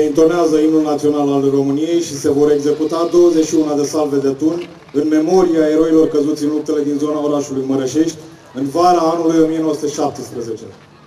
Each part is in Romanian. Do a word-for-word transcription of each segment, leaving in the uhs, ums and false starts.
intonează imnul național al României și se vor executa douăzeci și unu de salve de tun în memoria eroilor căzuți în luptele din zona orașului Mărășești în vara anului o mie nouă sute șaptesprezece.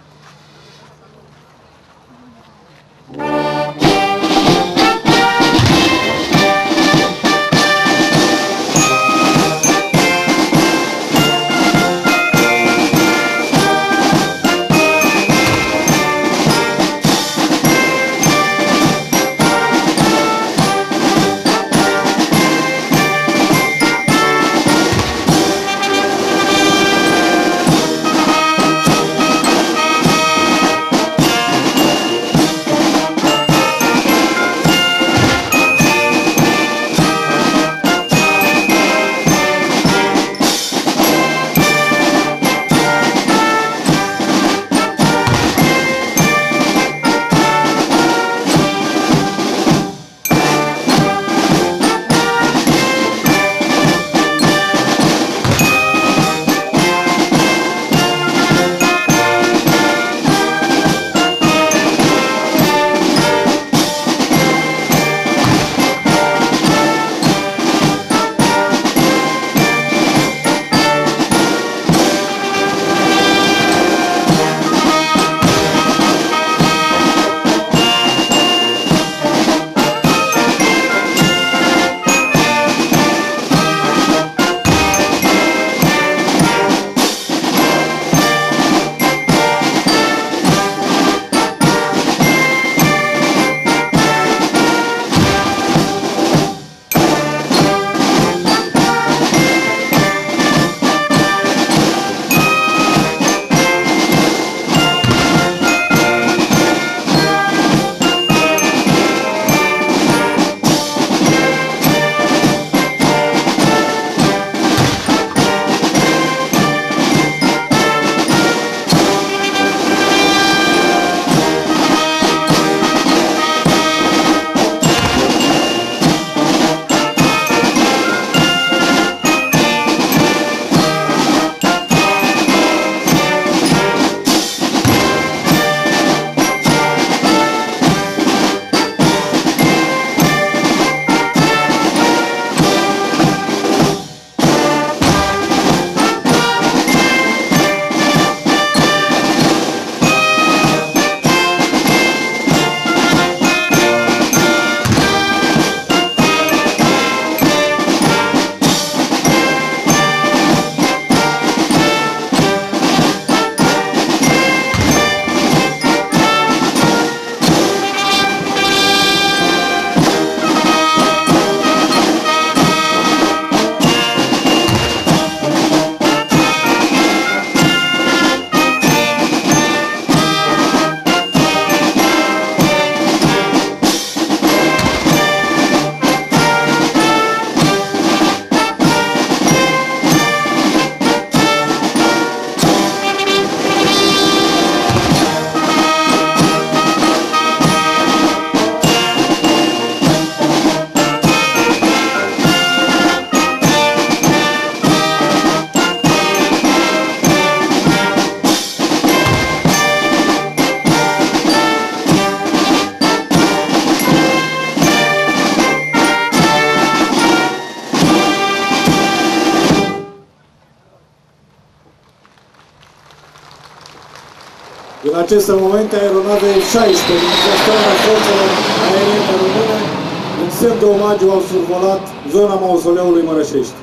În aceste momente, aeronave F șaisprezece din gestarea forțelor aeriene române, în semn de omagiu, au survolat zona mausoleului Mărășești.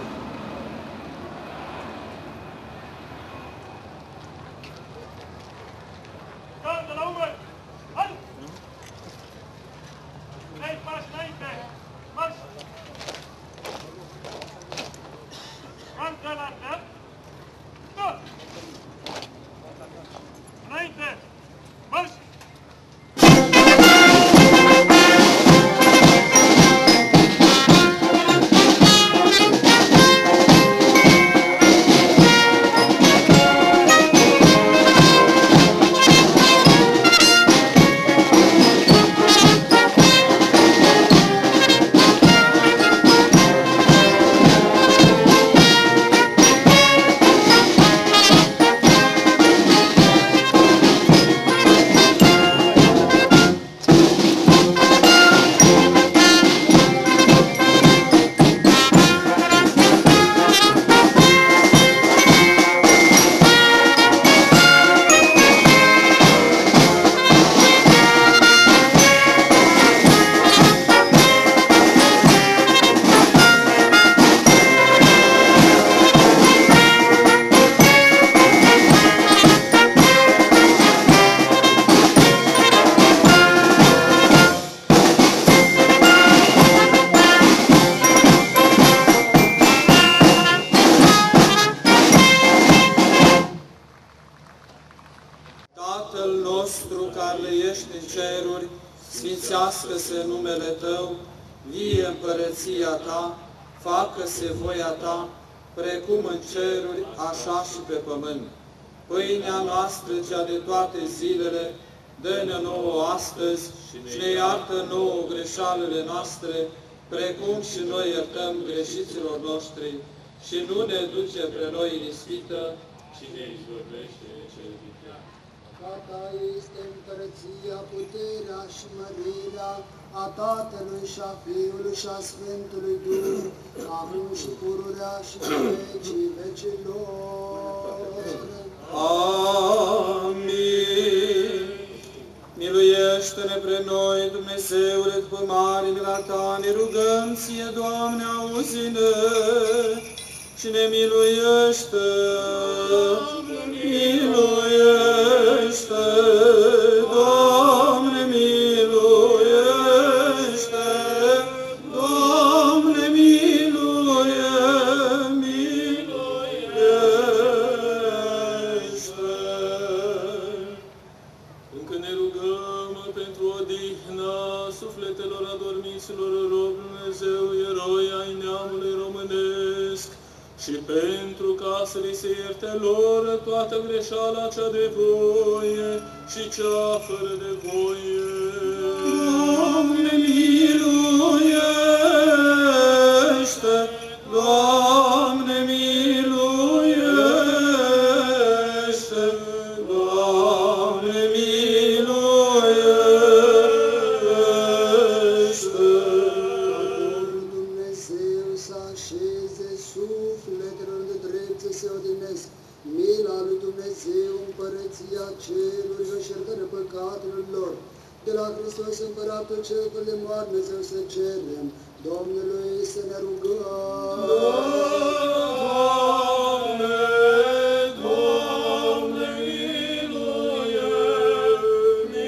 nostru care ești în ceruri, sfințească-se numele Tău, vie împărăția Ta, facă-se voia Ta, precum în ceruri, așa și pe pământ. Pâinea noastră, cea de toate zilele, dă-ne nouă astăzi și ne iartă nouă greșalele noastre, precum și noi iertăm greșiților noștri, și nu ne duce pre noi în ispită, ci ne izbăvește de cel viclean. Ca Ta este împărăția, puterea și mărirea a Tatălui și a Fiului și a Sfântului Duh, acum și pururea și pe vecii vecilor. Amin. Miluiește-ne pre noi, Dumnezeule, după mare mila Ta, ne rugăm Ție, Doamne, auzi-ne și ne miluiește. Miluiește, Doamne, miluiește, Doamne, miluiește, miluiește. Încă ne rugăm pentru odihna sufletelor adormiților rob Dumnezeu, eroi ai neamului românesc, și pentru ca să li se ierte lor toată greșeala cea de voie și cea fără de voie. Doamne, miluiește! Doamne, miluiește! Doamne, miluiește! Dumnezeu să așeze sufletelor de drept să se odinesc, mila lui Dumnezeu, împărăția cerurilor și iertarea păcatelor lor. De la Hristos Împăratul cel fără de moarte, Dumnezeu să cerem, Domnului să ne rugăm. Doamne, Doamne, miluiește!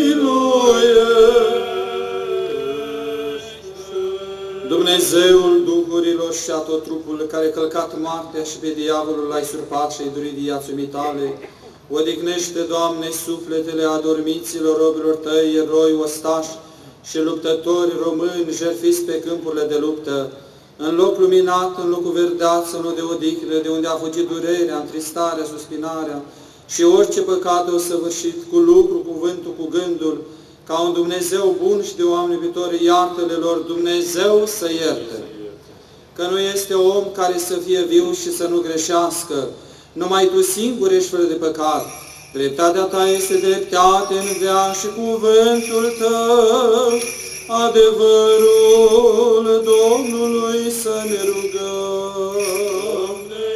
Miluiește! Dumnezeul duhurilor și a tot trupul, care călcat moartea și pe diavolul l-ai surpat și ai durit viața mitale, odihnește, Doamne, sufletele adormiților robilor Tăi, eroi, ostași și luptători români, jertfiți pe câmpurile de luptă, în loc luminat, în locul verdeață, în loc de odihnă, de unde a fugit durerea, întristarea, suspinarea și orice păcat o săvârșit, cu lucru, cuvântul, cu gândul, ca un Dumnezeu bun și de oameni iubitori, iartă-le lor, Dumnezeu să ierte. Că nu este om care să fie viu și să nu greșească, numai Tu singur ești fără de păcat. Dreptatea Ta este dreptate în veac și cuvântul Tău, adevărul Domnului să ne rugăm. Doamne,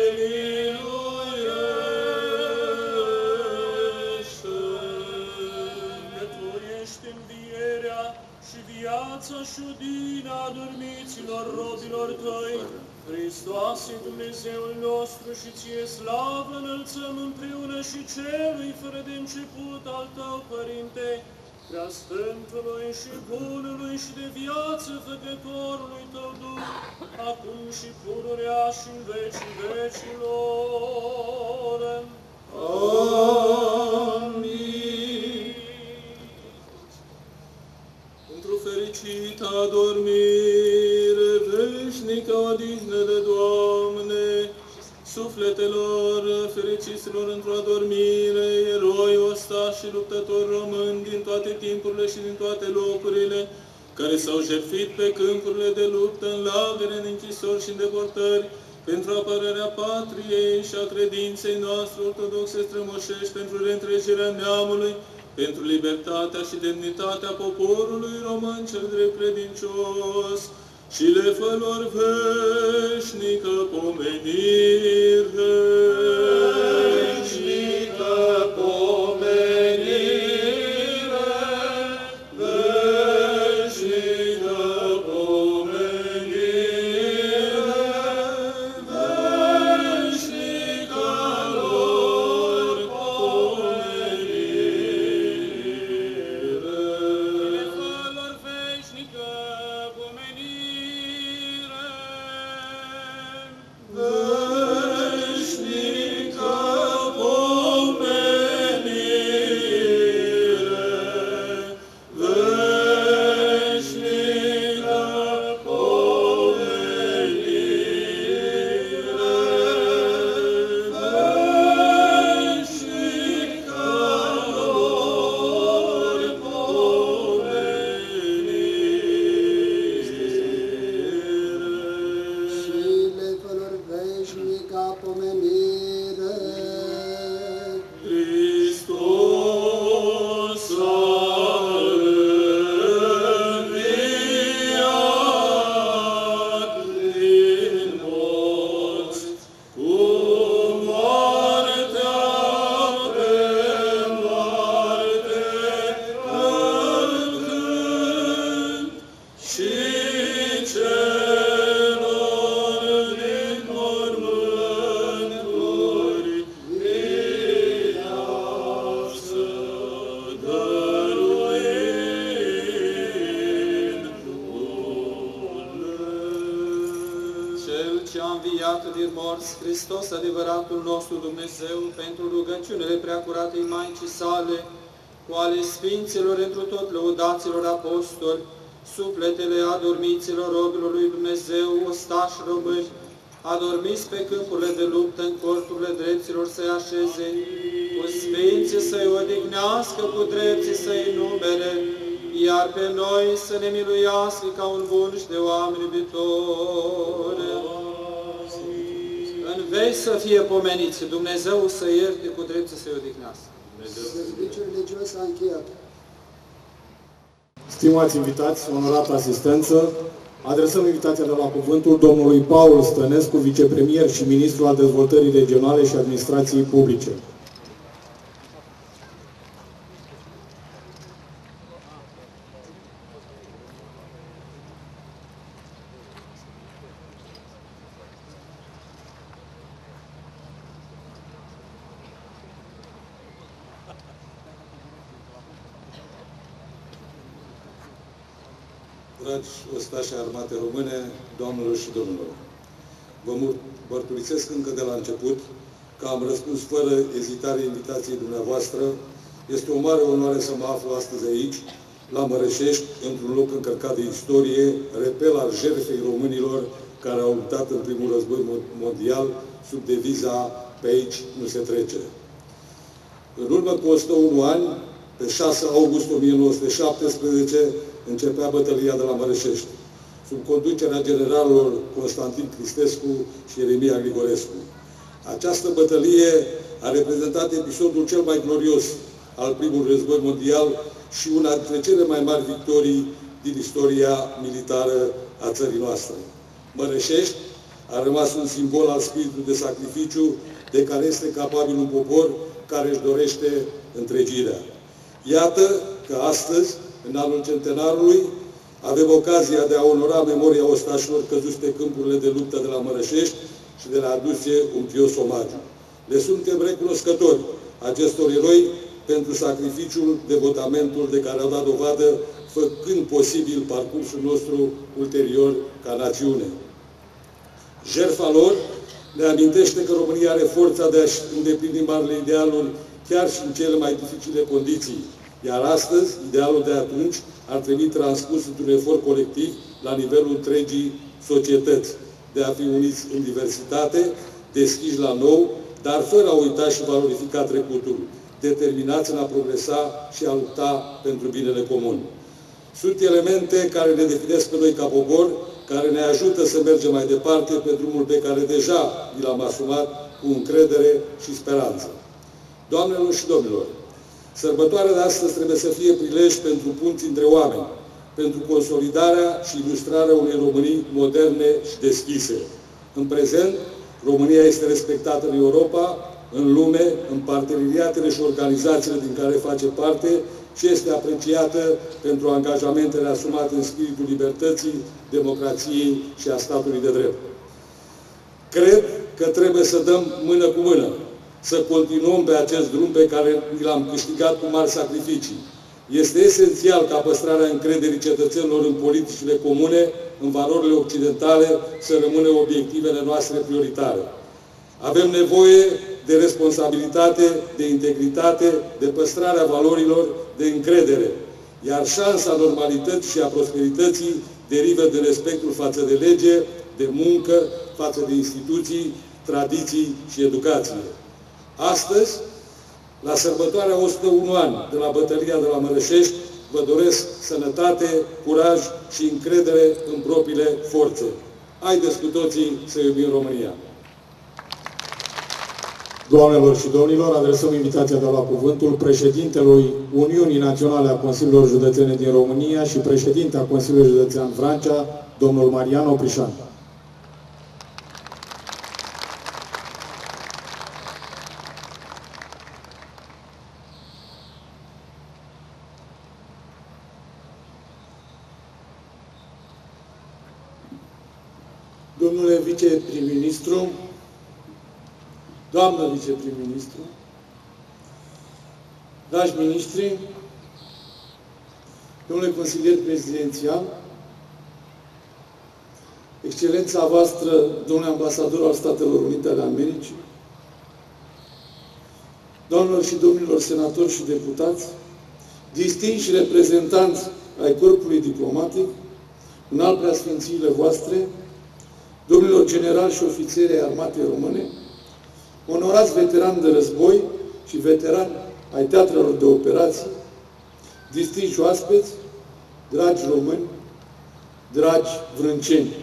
miluiește! Că Tu ești învierea și viața și odihna adormiților robilor Tăi, Hristoase, Dumnezeul nostru, și Ție slavă înălțăm împreună și Celui fără de început al Tău, Părinte, prea Sfântului și Bunului și de viață Făcătorului Tău Duh, acum și pururea și în vecii vecilor. Amin. Într-o fericită adormire, veșnică odihnă de Doamne, sufletelor fericiților într-o adormire, eroi, ostași și luptători români din toate timpurile și din toate locurile, care s-au jertfit pe câmpurile de luptă, în lagăre, în închisori și în deportări, pentru apărarea patriei și a credinței noastre ortodoxe strămoșești, pentru reîntregirea neamului, pentru libertatea și demnitatea poporului român cel drept credincios, și le fă lor veșnică pomenire. Veșnică pomenire, veșnică pomenire, veșnică lor pomenire. Le fă lor veșnică pomenire. Veșnică martiri morți, Hristos, adevăratul nostru Dumnezeu, pentru rugăciunile preacuratei Maicii sale, cu ale Sfinților întru tot lăudaților apostoli, sufletele adormiților robilor lui Dumnezeu, ostași români, adormiți pe câmpurile de luptă, în corturile drepților să-i așeze, cu Sfinții să-i odihnească, cu drepții să-i numere, iar pe noi să ne miluiască ca un bun și de oameni iubitori. În veci să fie pomeniți, Dumnezeu să ierte, cu drepții să-i odihnească. Serviciul religios s-a încheiat. Stimați invitați, onorată asistență, adresăm invitația de la cuvântul domnului Paul Stănescu, vicepremier și ministru al dezvoltării regionale și administrației publice. Dragi ostași armate române, doamnelor și domnilor, vă mărturisesc încă de la început că am răspuns fără ezitare invitației dumneavoastră. Este o mare onoare să mă aflu astăzi aici, la Mărășești, într-un loc încărcat de istorie, repel al jertfei românilor care au luptat în primul război mondial sub deviza "Pe aici nu se trece". În urmă cu o sută unu ani, pe șase august o mie nouă sute șaptesprezece, începea bătălia de la Mărășești, sub conducerea generalilor Constantin Cristescu și Ieremia Grigorescu. Această bătălie a reprezentat episodul cel mai glorios al primului război mondial și una dintre cele mai mari victorii din istoria militară a țării noastre. Mărășești a rămas un simbol al spiritului de sacrificiu de care este capabil un popor care își dorește întregirea. Iată că astăzi, în anul centenarului, avem ocazia de a onora memoria ostașilor căzuți pe câmpurile de luptă de la Mărășești și de a aduce un pios omagiu. Le suntem recunoscători acestor eroi pentru sacrificiul, devotamentul de care au dat dovadă, făcând posibil parcursul nostru ulterior ca națiune. Jertfa lor ne amintește că România are forța de a-și îndeplini marile idealuri chiar și în cele mai dificile condiții. Iar astăzi, idealul de atunci ar trebui transpus într-un efort colectiv la nivelul întregii societăți, de a fi uniți în diversitate, deschiși la nou, dar fără a uita și valorifica trecutul, determinați în a progresa și a lupta pentru binele comun. Sunt elemente care ne definesc pe noi ca popor, care ne ajută să mergem mai departe pe drumul pe care deja ni l-am asumat cu încredere și speranță. Doamnelor și domnilor, sărbătoarea de astăzi trebuie să fie prilej pentru punți între oameni, pentru consolidarea și ilustrarea unei Românii moderne și deschise. În prezent, România este respectată în Europa, în lume, în parteneriatele și organizațiile din care face parte și este apreciată pentru angajamentele asumate în spiritul libertății, democrației și a statului de drept. Cred că trebuie să dăm mână cu mână, să continuăm pe acest drum pe care l-am câștigat cu mari sacrificii. Este esențial ca păstrarea încrederii cetățenilor în politicile comune, în valorile occidentale, să rămână obiectivele noastre prioritare. Avem nevoie de responsabilitate, de integritate, de păstrarea valorilor, de încredere. Iar șansa normalității și a prosperității derivă de respectul față de lege, de muncă, față de instituții, tradiții și educație. Astăzi, la sărbătoarea o sută unu ani de la bătălia de la Mărășești, vă doresc sănătate, curaj și încredere în propriile forțe. Haideți cu toții să iubim România! Doamnelor și domnilor, adresăm invitația de la cuvântul președintelui Uniunii Naționale a Consiliilor Județene din România și președinte a Consiliului Județean Vrancea, domnul Marian Oprișan. Domnule viceprim-ministru, doamnă viceprim-ministru, dragi miniștri, domnule consilier prezidențial, Excelența voastră, domnule ambasador al Statelor Unite ale Americii, doamnelor și domnilor senatori și deputați, distinși reprezentanți ai corpului diplomatic, în al preasfințiile voastre, domnilor generali și ofițeri ai Armatei Române, onorați veterani de război și veterani ai teatrelor de operații, distinși oaspeți, dragi români, dragi vrânceni.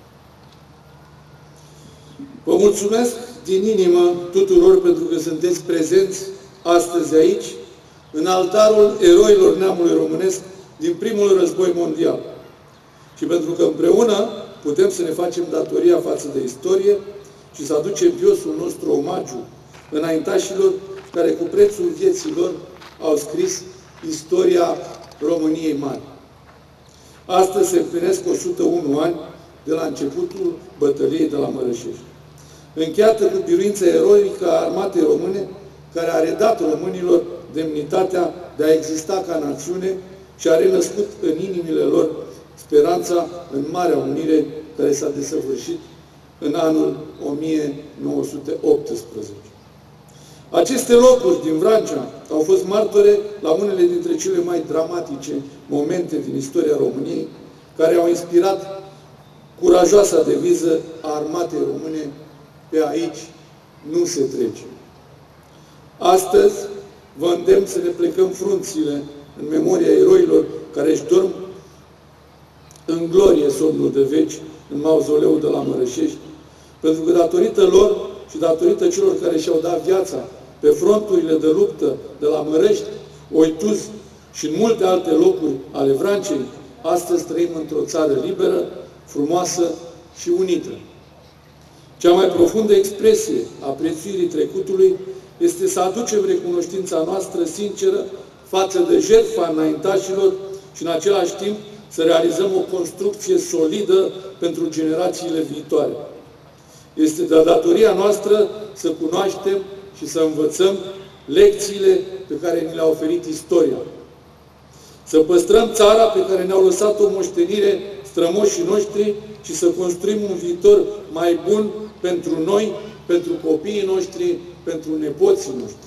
Vă mulțumesc din inimă tuturor pentru că sunteți prezenți astăzi aici, în altarul eroilor neamului românesc din primul război mondial. Și pentru că împreună putem să ne facem datoria față de istorie și să aducem piosul nostru omagiu înaintașilor care cu prețul vieții lor au scris istoria României mari. Astăzi se împlinesc o sută unu ani de la începutul bătăliei de la Mărășești, încheiată cu biruința eroică a Armatei Române, care a redat românilor demnitatea de a exista ca națiune și a renăscut în inimile lor speranța în Marea Unire, care s-a desăvârșit în anul o mie nouă sute optsprezece. Aceste locuri din Vrancea au fost martore la unele dintre cele mai dramatice momente din istoria României, care au inspirat curajoasa deviză a Armatei Române: pe aici nu se trece. Astăzi vă îndemn să ne plecăm frunțile în memoria eroilor care își dorm în glorie somnul de veci în mauzoleul de la Mărășești, pentru că datorită lor și datorită celor care și-au dat viața pe fronturile de luptă de la Mărăști, Oituz și în multe alte locuri ale Vrancei, astăzi trăim într-o țară liberă, frumoasă și unită. Cea mai profundă expresie a prețuirii trecutului este să aducem recunoștința noastră sinceră față de jertfa înaintașilor și în același timp să realizăm o construcție solidă pentru generațiile viitoare. Este de datoria noastră să cunoaștem și să învățăm lecțiile pe care ni le-a oferit istoria. Să păstrăm țara pe care ne-au lăsat o moștenire strămoșii noștri și să construim un viitor mai bun pentru noi, pentru copiii noștri, pentru nepoții noștri.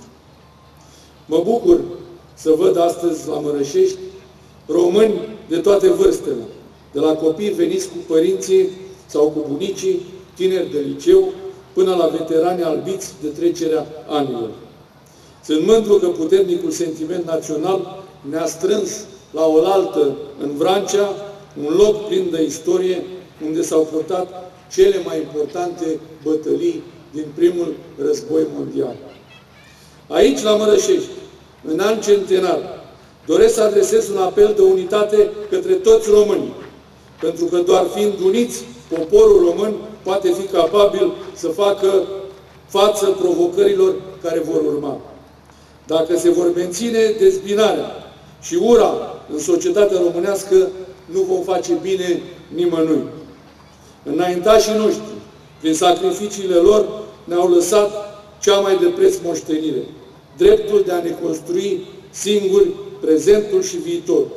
Mă bucur să văd astăzi la Mărășești români de toate vârstele, de la copii veniți cu părinții sau cu bunicii, tineri de liceu, până la veterani albiți de trecerea anilor. Sunt mândru că puternicul sentiment național ne-a strâns la oaltă în Vrancea, un loc plin de istorie, unde s-au purtat cele mai importante bătălii din primul război mondial. Aici, la Mărășești, în an centenar, doresc să adresez un apel de unitate către toți românii, pentru că doar fiind uniți, poporul român poate fi capabil să facă față provocărilor care vor urma. Dacă se vor menține dezbinarea și ura în societatea românească, nu vom face bine nimănui. Înaintașii noștri, prin sacrificiile lor, ne-au lăsat cea mai de preț moștenire, dreptul de a ne construi singuri prezentul și viitorul.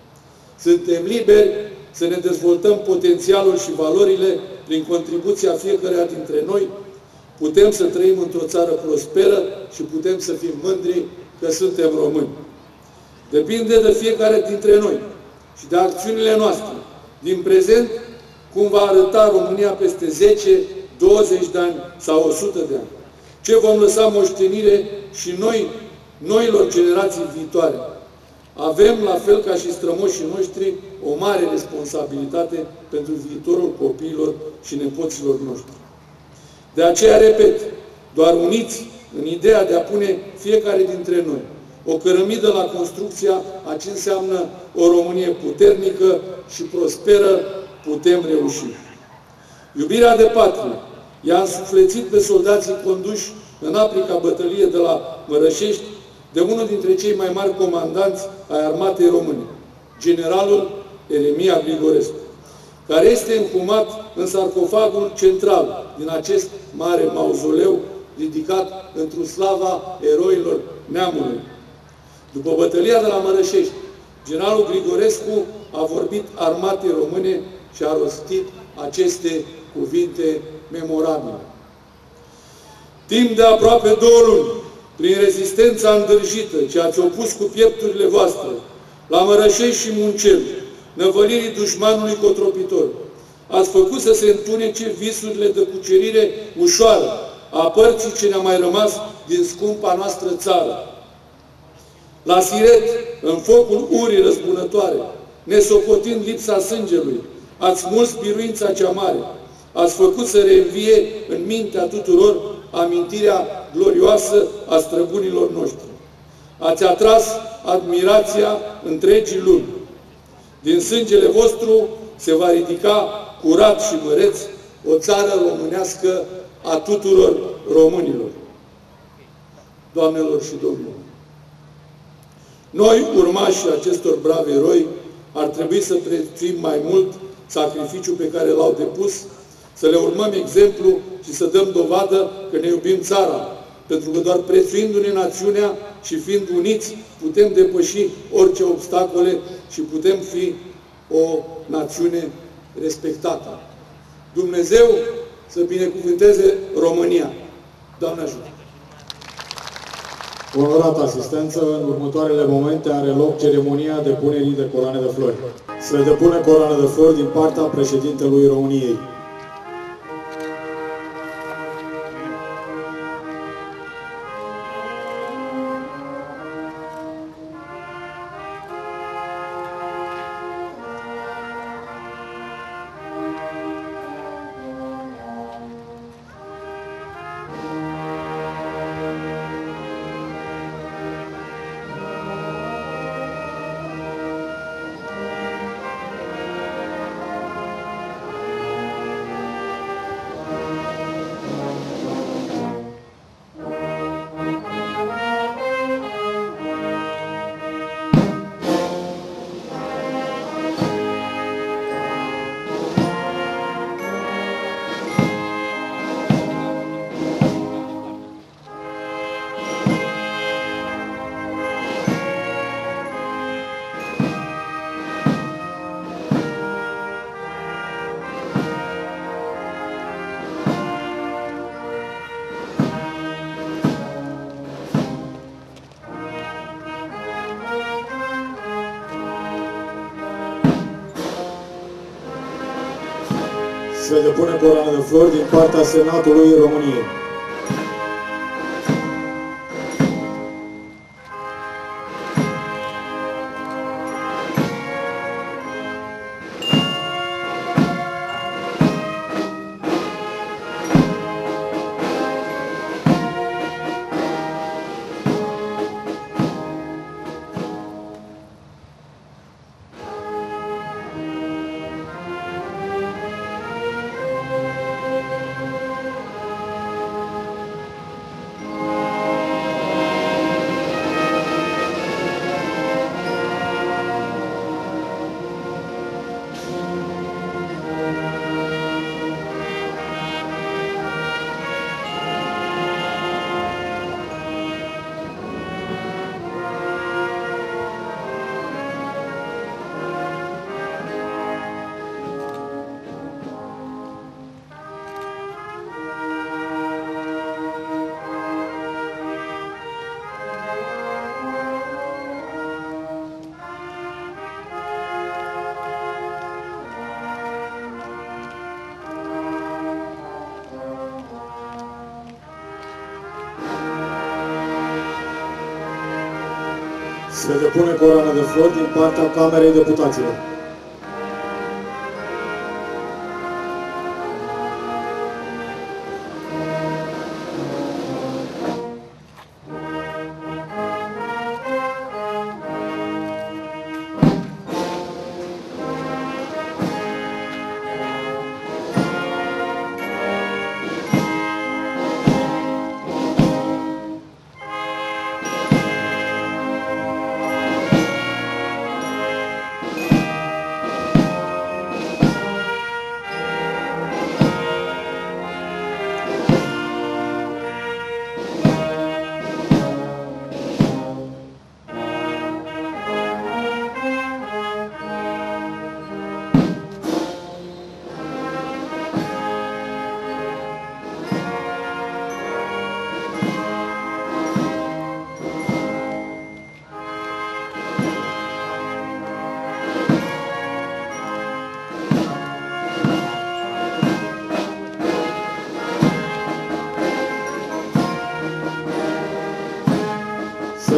Suntem liberi să ne dezvoltăm potențialul și valorile prin contribuția fiecăruia dintre noi. Putem să trăim într-o țară prosperă și putem să fim mândri că suntem români. Depinde de fiecare dintre noi și de acțiunile noastre din prezent cum va arăta România peste zece, douăzeci de ani sau o sută de ani. Ce vom lăsa moștenire și noi, noilor generații viitoare. Avem, la fel ca și strămoșii noștri, o mare responsabilitate pentru viitorul copiilor și nepoților noștri. De aceea, repet, doar uniți în ideea de a pune fiecare dintre noi o cărămidă la construcția a ce înseamnă o Românie puternică și prosperă, putem reuși. Iubirea de patrie i-a însuflețit pe soldații conduși în aprica bătălie de la Mărășești de unul dintre cei mai mari comandanți ai Armatei Române, generalul Eremia Grigorescu, care este înhumat în sarcofagul central din acest mare mauzoleu ridicat într-o slava eroilor neamului. După bătălia de la Mărășești, generalul Grigorescu a vorbit Armatei Române și a rostit aceste cuvinte memorabile. Timp de aproape două luni, prin rezistența îndârjită ce ați opus cu piepturile voastre la Mărășești și Muncel, năvălirii dușmanului cotropitor, ați făcut să se întunece visurile de cucerire ușoară a părții ce ne-a mai rămas din scumpa noastră țară. La Siret, în focul urii răzbunătoare, nesocotind lipsa sângelui, ați smuls biruința cea mare, ați făcut să reînvie în mintea tuturor amintirea glorioasă a străbunilor noștri. Ați atras admirația întregii lumi. Din sângele vostru se va ridica curat și măreț o țară românească a tuturor românilor. Doamnelor și domnilor, noi, urmașii acestor bravi eroi, ar trebui să prețuim mai mult sacrificiul pe care l-au depus, să le urmăm exemplu și să dăm dovadă că ne iubim țara, pentru că doar prețuindu-ne națiunea și fiind uniți, putem depăși orice obstacole și putem fi o națiune respectată. Dumnezeu să binecuvânteze România. Doamne ajută! Onorată asistență, în următoarele momente are loc ceremonia depunerii de coroane de flori. Se depune coroane de flori din partea președintelui României. Se depune coroana de flori din partea Senatului României. Se depune coroana de flori din partea Camerei Deputaților.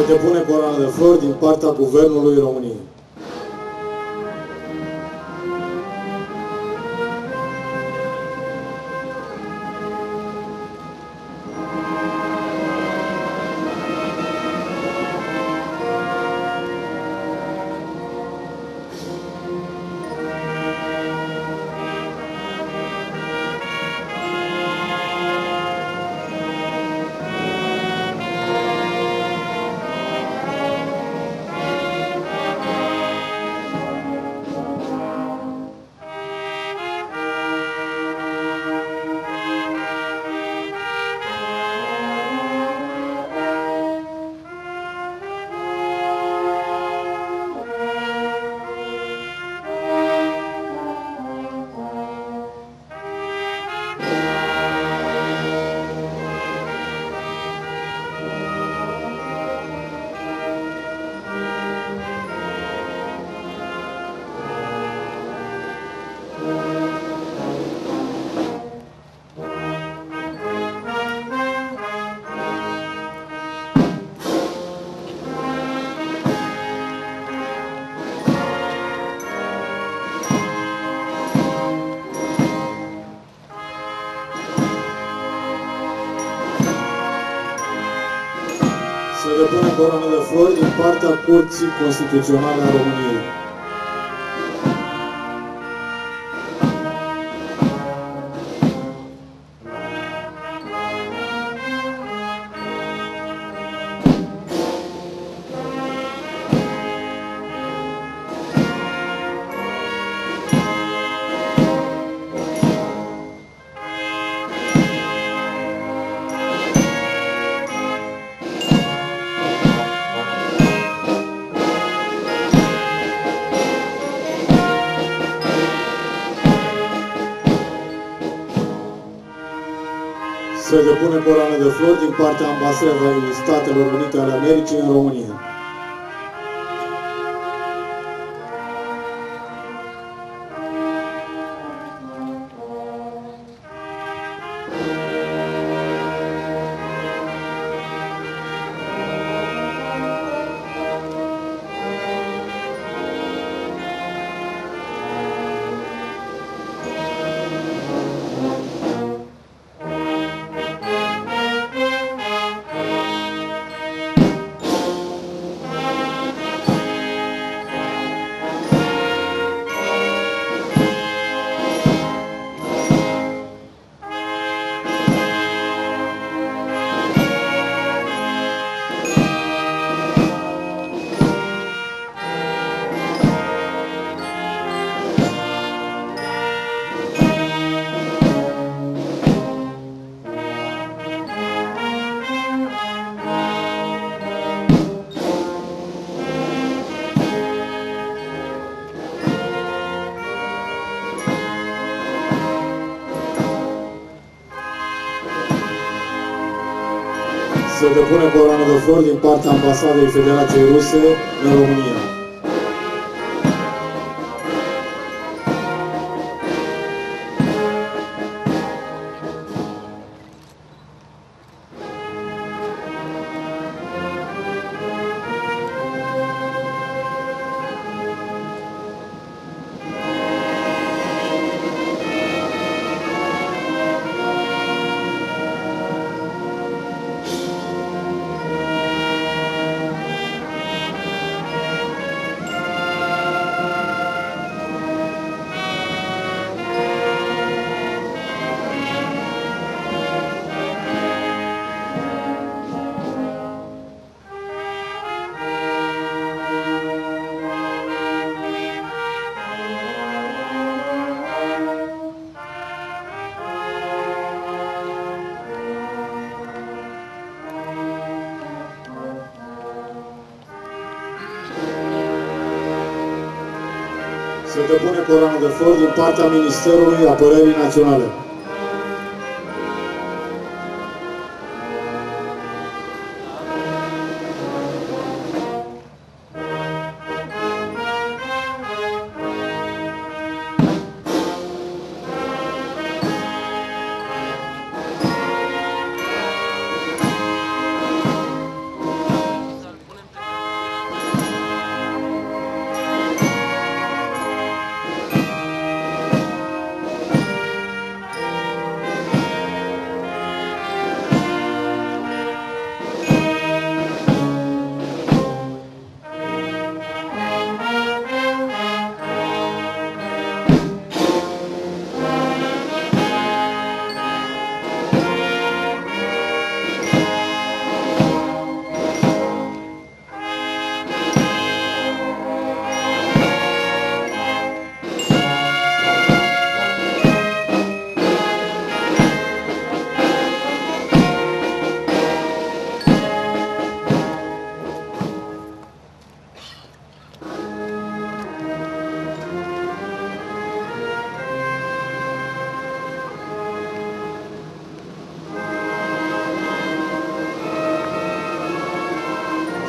depune coroana de flori din partea Guvernului României. Se depune coroană de flori din partea Curții Constituționale a României. Se depune coroană de flori din partea Ambasadei Statelor Unite ale Americii în România. Se depune coroană de flori din partea Ambasadei Federației Ruse în România. Se depune coroană de flori din partea Ministerului Apărării Naționale.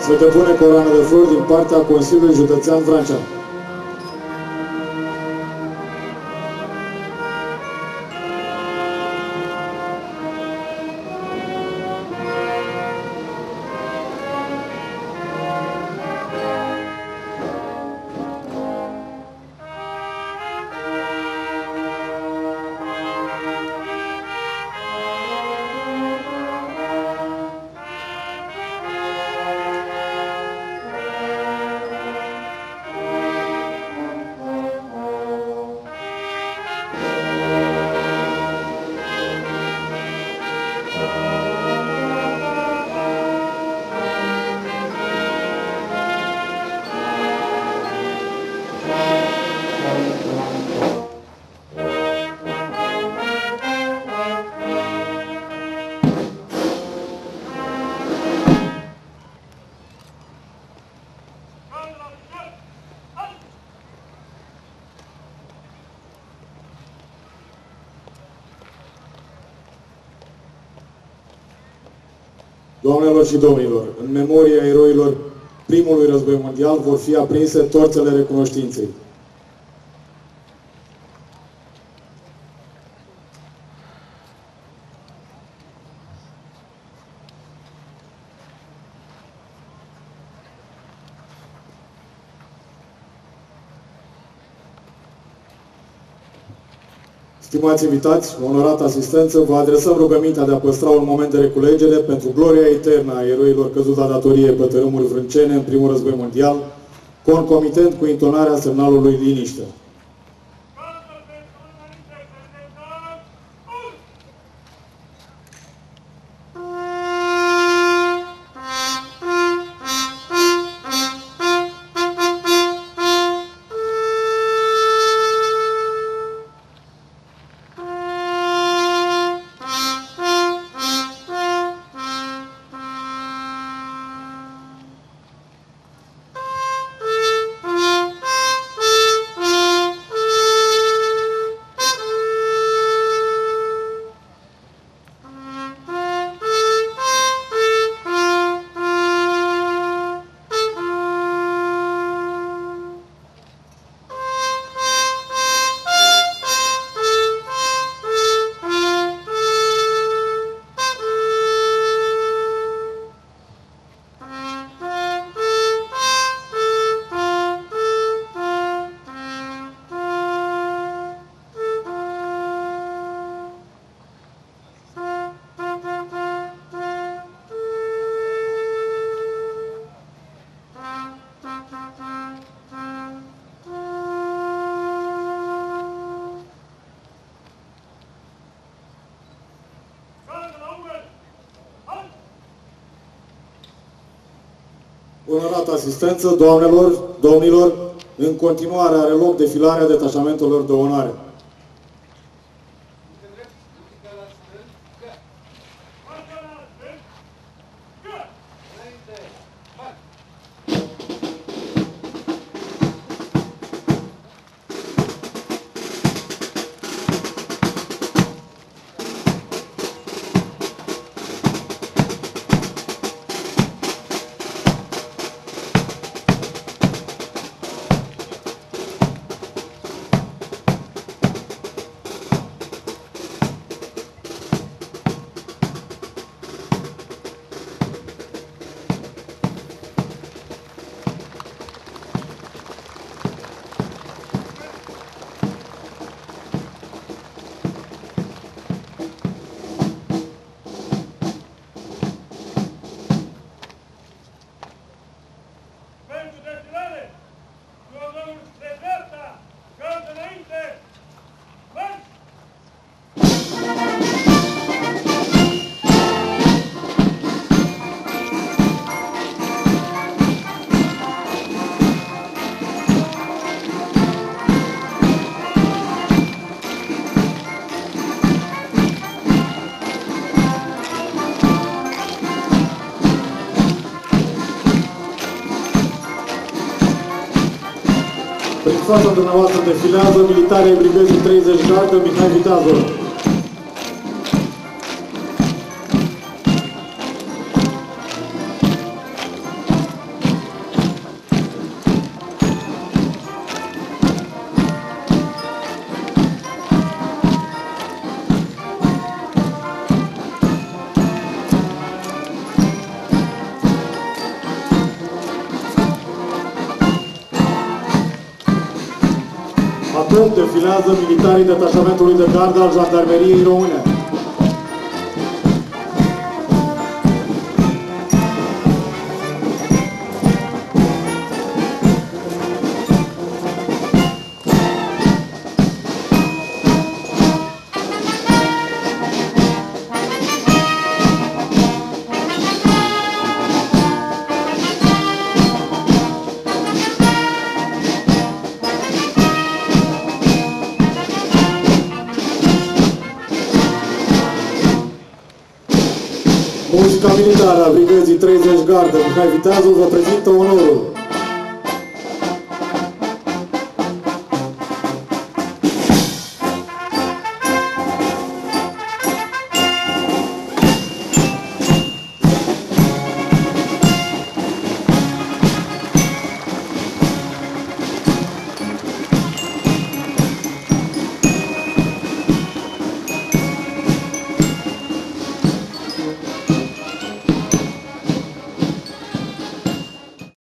Se depune coroană de flori din partea Consiliului Județean Vrancea. Doamnelor și domnilor, în memoria eroilor primului război mondial vor fi aprinse torțele recunoștinței. Stimați invitați, onorată asistență, vă adresăm rugămintea de a păstra un moment de reculegere pentru gloria eternă a eroilor căzuți la datorie pe tărâmuri vrâncene în primul război mondial, concomitent cu intonarea semnalului liniște. Onorată asistență, doamnelor, domnilor, în continuare are loc defilarea detașamentelor de onoare. În fața dumneavoastră defilează militarii brigăzii treizeci Gardă Mihai Viteazul. Acum defilează militarii detașamentului de gardă al Jandarmeriei Române. Muzica militară a Brigăzii treizeci Gardă Mihai Viteazu vă prezintă onorul.